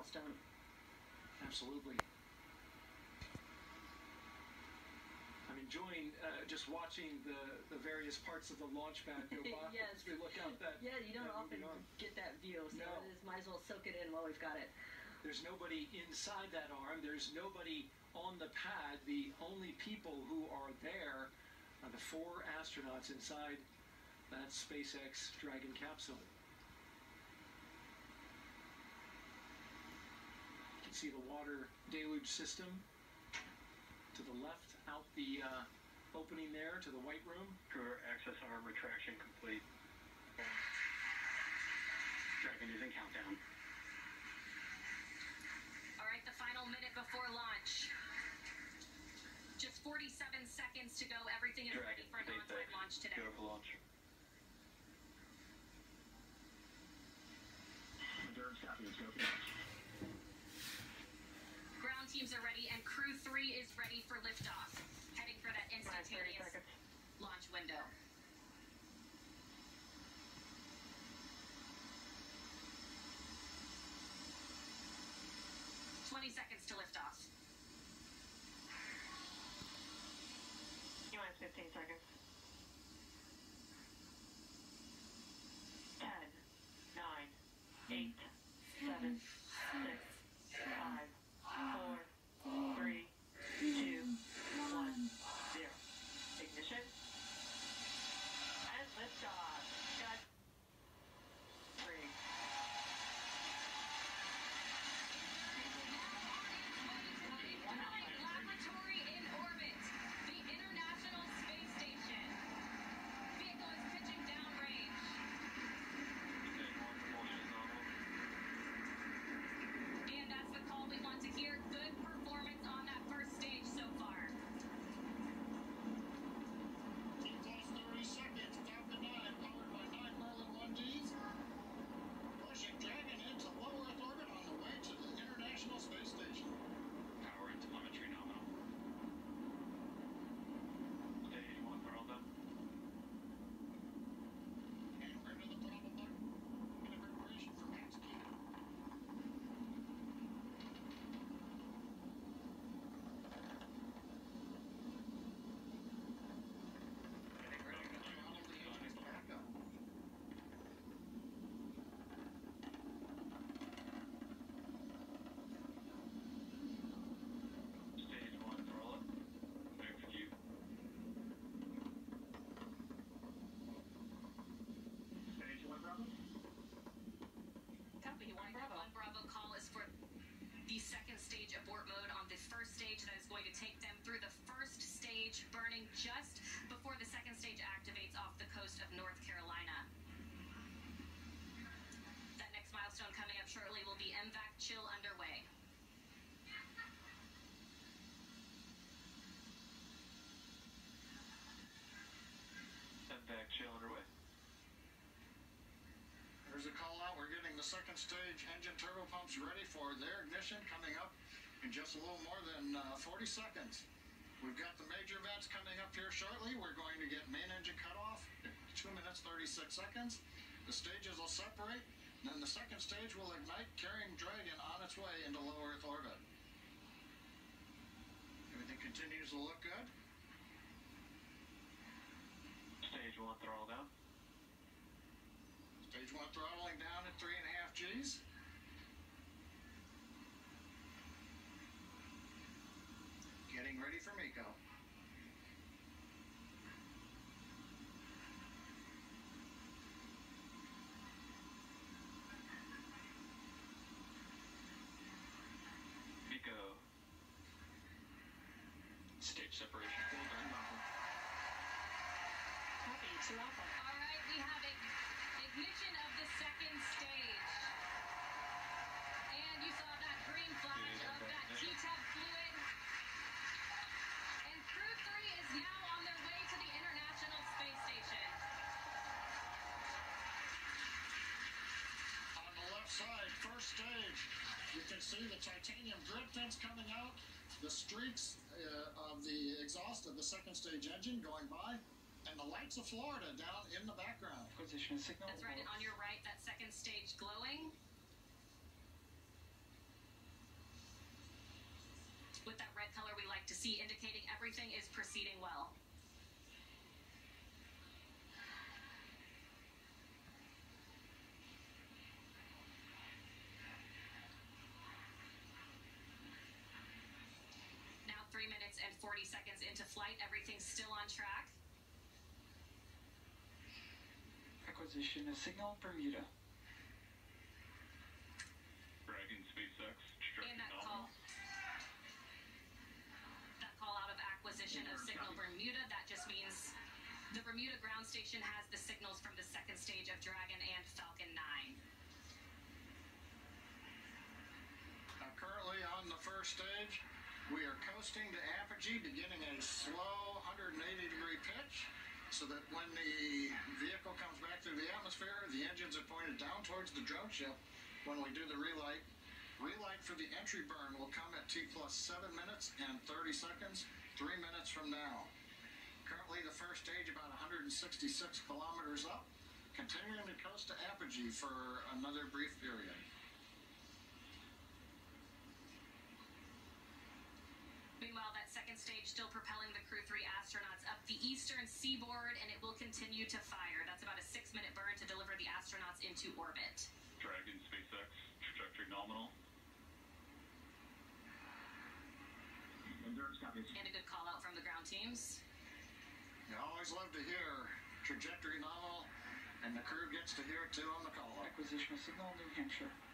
milestone. Absolutely. I'm enjoying just watching the various parts of the launch pad go by Yes. as we look out that. Yeah, you don't often get that view, so No. might as well soak it in while we've got it. There's nobody inside that arm. There's nobody on the pad. The only people who are there are the 4 astronauts inside that SpaceX Dragon capsule. You can see the water deluge system to the left, out the opening there to the White Room. Crew access arm retraction complete. Dragon is in countdown. All right, the final minute before launch. Just 47 seconds to go. Everything is ready for an on-time launch today. Go for launch. Ground teams are ready, and Crew 3 is ready for liftoff. Heading for that instantaneous launch window. Seconds to lift off. T-minus 15 seconds. 10, 9, 8, 7, 6, 5, 4, 3, 2, 1, 0. Ignition. And liftoff. Got 3. Laboratory in orbit, the International Space Station. Vehicle is pitching downrange. And that's the call we want to hear. Good performance on that first stage so far. T-plus 30 seconds, Falcon 9, powered by 9 Merlin 1Ds. Pushing Dragon into low Earth orbit on the way to the International Space Station. Power and telemetry nominal. Stage 1 throttle down. And we're to the throttle button. In preparation for max speed. Getting ready to throttle the engines back up. Stage 1 throttle. Execute. Stage 1 Bravo. Copy, 1 Bravo. 1 Bravo call is for the second stage abort mode on the first stage that is going to take them through the first stage, burning just before the second stage activates off the coast of North Carolina. That next milestone coming up shortly will be MVAC chill underway. MVAC chill underway. There's a call out. We're getting the second stage engine turbo pumps ready for their ignition coming up in just a little more than 40 seconds. We've got the major vents coming up here shortly. We're going to get main engine cutoff in 2 minutes 36 seconds. The stages will separate, and then the second stage will ignite, carrying Dragon on its way into low Earth orbit. Everything continues to look good. Stage 1 throttle down. Stage 1 throttling down at 3.5 Gs. Getting ready for MECO. MECO. Stage separation full done. Copy, 2 Alpha. All right, we have ignition of the second stage. And you saw that green flash of that T-Tub fluid. And Crew 3 is now on their way to the International Space Station. On the left side, first stage, you can see the titanium drip vents coming out, the streaks of the exhaust of the second stage engine going by, and the lights of Florida down in the background. Acquisition signal. That's right, and on your right, that second stage glowing. see indicating everything is proceeding well. Now 3 minutes and 40 seconds into flight. Everything's still on track. Acquisition of signal Bermuda. Dragon SpaceX, And trajectory that call out of acquisition of signal Bermuda, that just means the Bermuda ground station has the signals from the second stage of Dragon and Falcon 9. Currently on the first stage, we are coasting to apogee, beginning a slow 180-degree pitch, so that when the vehicle comes back through the atmosphere, the engines are pointed down towards the drone ship. When we do the relight for the entry burn will come at T+7 minutes and 30 seconds, 3 minutes from now. Currently the first stage about 166 kilometers up, continuing to coast to apogee for another brief period. Meanwhile, that second stage still propelling the Crew 3 astronauts up the eastern seaboard, and it will continue to fire. That's about a 6-minute burn to deliver the astronauts into orbit. Dragon SpaceX, trajectory nominal. And a good call out from the ground teams. You always love to hear trajectory nominal, and the crew gets to hear it too on the call. Acquisition of signal New Hampshire.